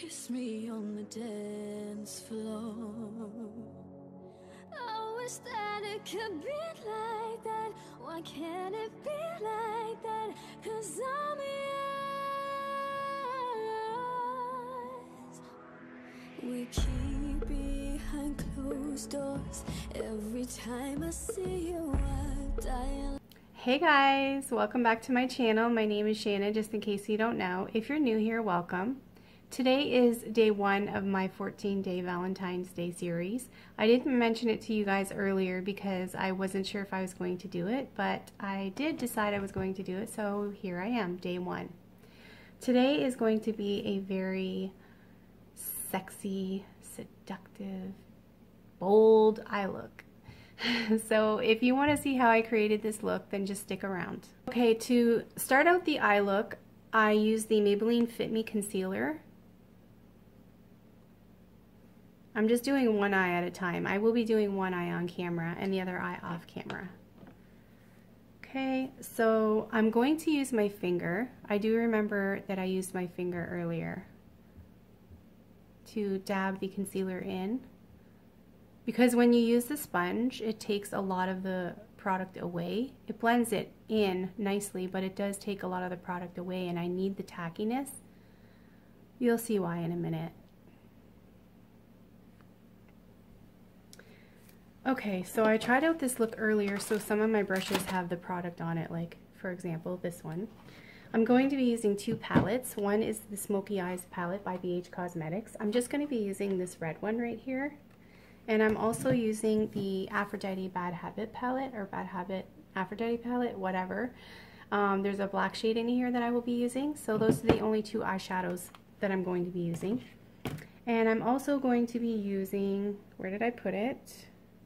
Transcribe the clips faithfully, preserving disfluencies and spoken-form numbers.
kiss me on the dance floor. I wish that it could be like that. Why can't it be like that? 'Cause I'm yours. We keep behind closed doors. Every time I see you, I die. Hey guys, welcome back to my channel. My name is Shanna, just in case you don't know. If you're new here, welcome. Today is day one of my fourteen day Valentine's Day series. I didn't mention it to you guys earlier because I wasn't sure if I was going to do it, but I did decide I was going to do it, so here I am, day one. Today is going to be a very sexy, seductive, bold eye look. So if you want to see how I created this look, then just stick around. Okay, to start out the eye look, I use the Maybelline Fit Me Concealer. I'm just doing one eye at a time. I will be doing one eye on camera and the other eye off camera. Okay, so I'm going to use my finger. I do remember that I used my finger earlier to dab the concealer in. Because when you use the sponge, it takes a lot of the product away. It blends it in nicely, but it does take a lot of the product away, and I need the tackiness. You'll see why in a minute. Okay, so I tried out this look earlier, so some of my brushes have the product on it, like, for example, this one. I'm going to be using two palettes. One is the Smoky Eyes palette by B H Cosmetics. I'm just going to be using this red one right here. And I'm also using the Aphrodite Bad Habit palette, or Bad Habit Aphrodite palette, whatever. Um, there's a black shade in here that I will be using. So those are the only two eyeshadows that I'm going to be using. And I'm also going to be using, where did I put it?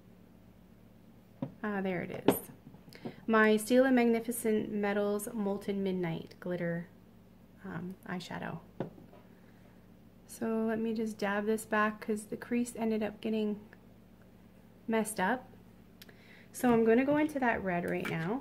Ah, there it is. My Stila Magnificent Metals Molten Midnight Glitter um, eyeshadow. So let me just dab this back because the crease ended up getting messed up. So I'm going to go into that red right now.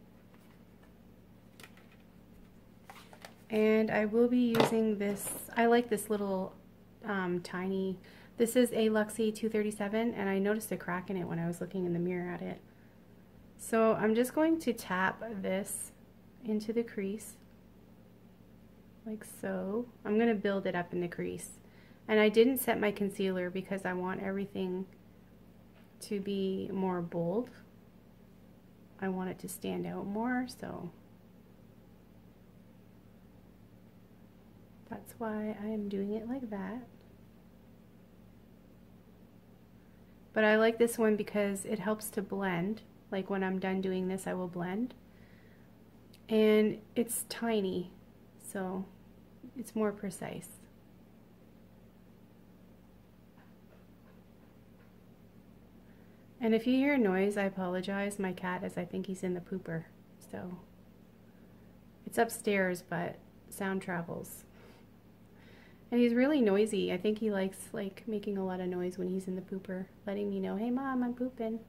And I will be using this, I like this little um, tiny, this is a Luxie two thirty-seven, and I noticed a crack in it when I was looking in the mirror at it. So I'm just going to tap this into the crease. Like so. I'm going to build it up in the crease. And I didn't set my concealer because I want everything to be more bold. I want it to stand out more, so that's why I am doing it like that. But I like this one because it helps to blend. Like when I'm done doing this, I will blend. And it's tiny, so it's more precise. And if you hear noise, I apologize. My cat is, I think he's in the pooper. So it's upstairs, but sound travels. And he's really noisy. I think he likes like making a lot of noise when he's in the pooper, letting me know, hey mom, I'm pooping.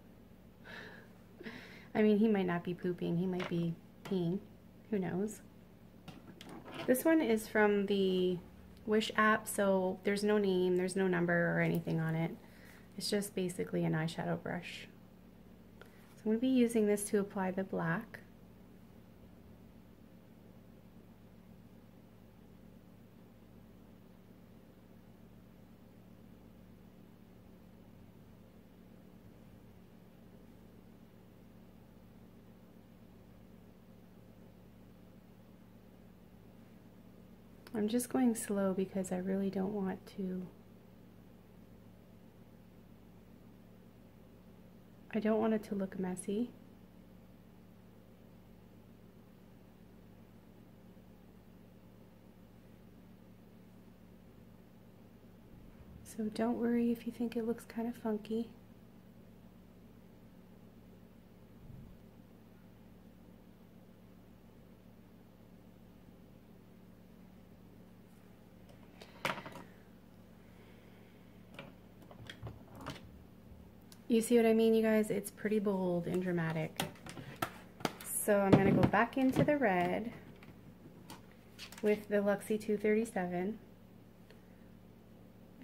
I mean, he might not be pooping, he might be peeing. Who knows? This one is from the Wish app, so there's no name, there's no number or anything on it. It's just basically an eyeshadow brush. So I'm going to be using this to apply the black. I'm just going slow because I really don't want to I don't want it to look messy. So don't worry if you think it looks kind of funky. You see what I mean, you guys? It's pretty bold and dramatic. So I'm going to go back into the red with the Luxie two thirty-seven.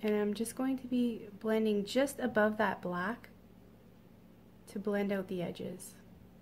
And I'm just going to be blending just above that black to blend out the edges.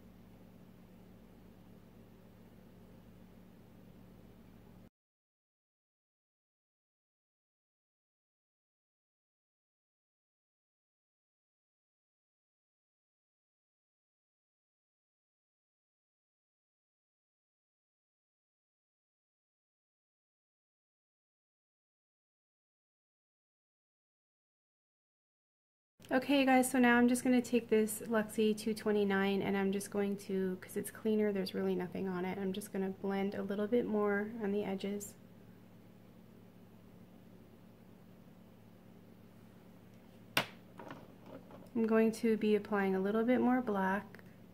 Okay guys, so now I'm just going to take this Luxie two twenty-nine and I'm just going to, because it's cleaner, there's really nothing on it, I'm just going to blend a little bit more on the edges. I'm going to be applying a little bit more black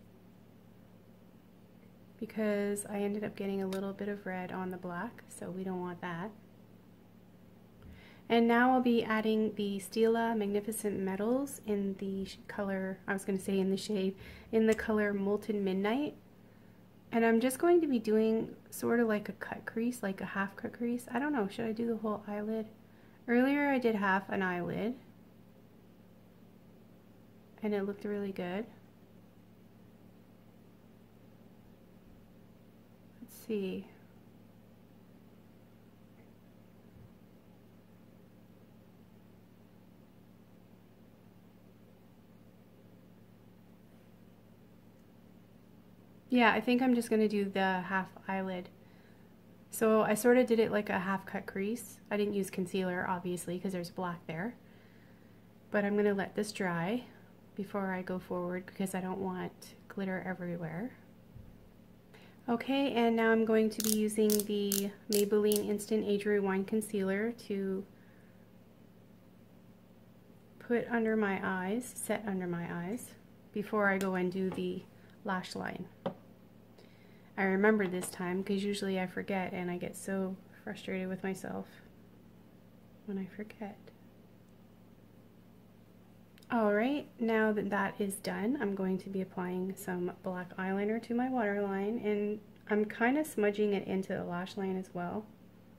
because I ended up getting a little bit of red on the black, so we don't want that. And now I'll be adding the Stila Magnificent Metals in the color, I was going to say in the shade, in the color Molten Midnight. And I'm just going to be doing sort of like a cut crease, like a half cut crease. I don't know, should I do the whole eyelid? Earlier I did half an eyelid, and it looked really good. Let's see. Yeah, I think I'm just going to do the half eyelid. So I sort of did it like a half cut crease. I didn't use concealer, obviously, because there's black there. But I'm going to let this dry before I go forward because I don't want glitter everywhere. Okay, and now I'm going to be using the Maybelline Instant Age Rewind Concealer to put under my eyes, set under my eyes, before I go and do the lash line. I remembered this time because usually I forget and I get so frustrated with myself when I forget. Alright, now that that is done, I'm going to be applying some black eyeliner to my waterline, and I'm kind of smudging it into the lash line as well.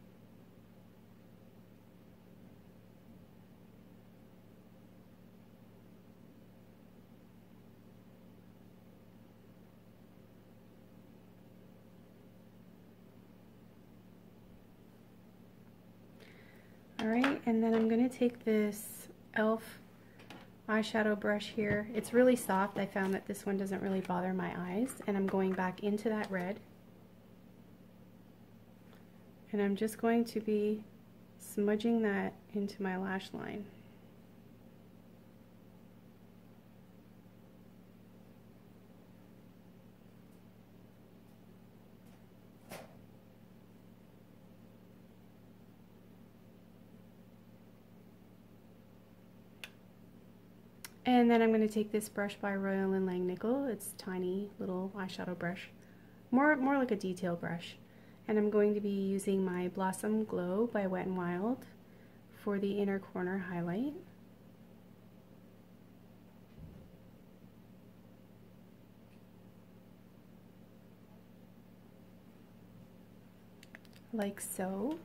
Alright, and then I'm going to take this e l f eyeshadow brush here. It's really soft. I found that this one doesn't really bother my eyes, and I'm going back into that red. And I'm just going to be smudging that into my lash line. And then I'm going to take this brush by Royal and Langnickel. It's a tiny little eyeshadow brush, more, more like a detail brush. And I'm going to be using my Blossom Glow by Wet n Wild for the inner corner highlight. Like so.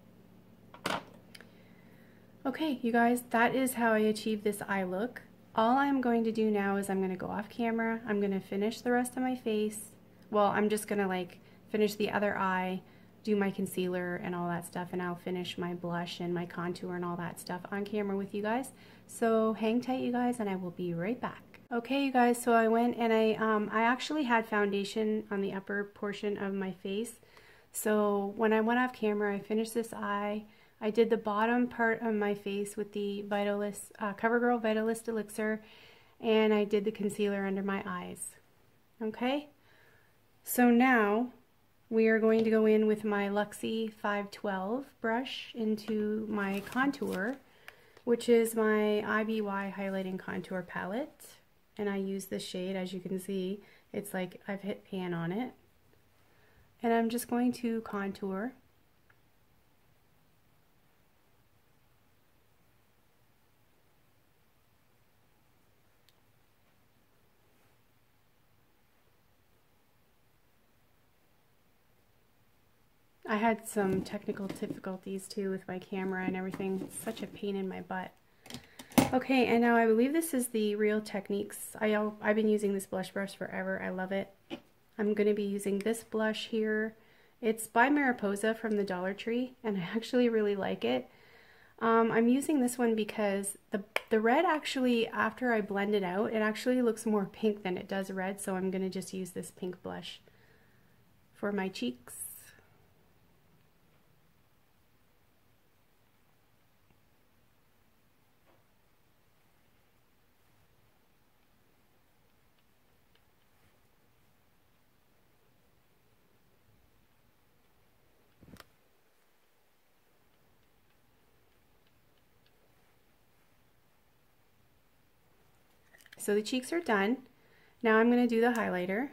Okay, you guys, that is how I achieved this eye look. All I'm going to do now is I'm going to go off camera. I'm going to finish the rest of my face. Well, I'm just going to like finish the other eye, do my concealer and all that stuff, and I'll finish my blush and my contour and all that stuff on camera with you guys. So hang tight, you guys, and I will be right back. Okay, you guys, so I went and I, um, I actually had foundation on the upper portion of my face. So when I went off camera, I finished this eye. I did the bottom part of my face with the Vitalist, uh, CoverGirl Vitalist Elixir, and I did the concealer under my eyes. Okay? So now we are going to go in with my Luxie five twelve brush into my contour, which is my I B Y Highlighting Contour Palette. And I use this shade, as you can see. It's like I've hit pan on it. And I'm just going to contour. I had some technical difficulties too with my camera and everything. It's such a pain in my butt. Okay, and now I believe this is the Real Techniques. I, I've been using this blush brush forever. I love it. I'm going to be using this blush here. It's by Mariposa from the Dollar Tree, and I actually really like it. Um, I'm using this one because the, the red actually, after I blend it out, it actually looks more pink than it does red, so I'm going to just use this pink blush for my cheeks. So the cheeks are done. Now I'm going to do the highlighter.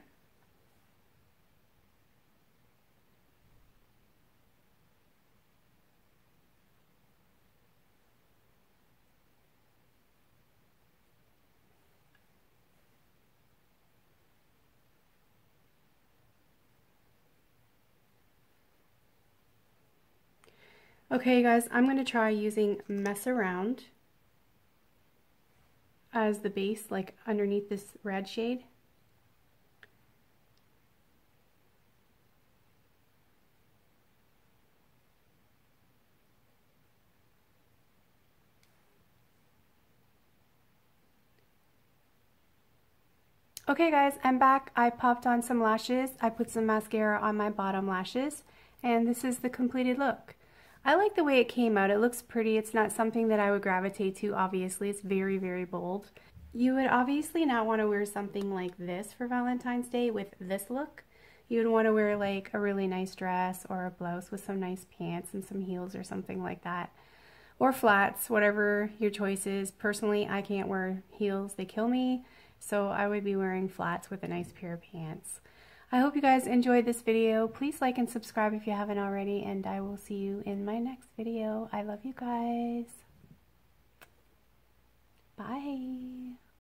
Okay guys, I'm going to try using Mess Around as the base, like underneath this red shade. Okay guys, I'm back. I popped on some lashes. I put some mascara on my bottom lashes, and this is the completed look. I like the way it came out. It looks pretty. It's not something that I would gravitate to, obviously. It's very, very bold. You would obviously not want to wear something like this for Valentine's Day with this look. You would want to wear like a really nice dress or a blouse with some nice pants and some heels or something like that. Or flats, whatever your choice is. Personally, I can't wear heels. They kill me. So I would be wearing flats with a nice pair of pants. I hope you guys enjoyed this video. Please like and subscribe if you haven't already, and I will see you in my next video. I love you guys. Bye.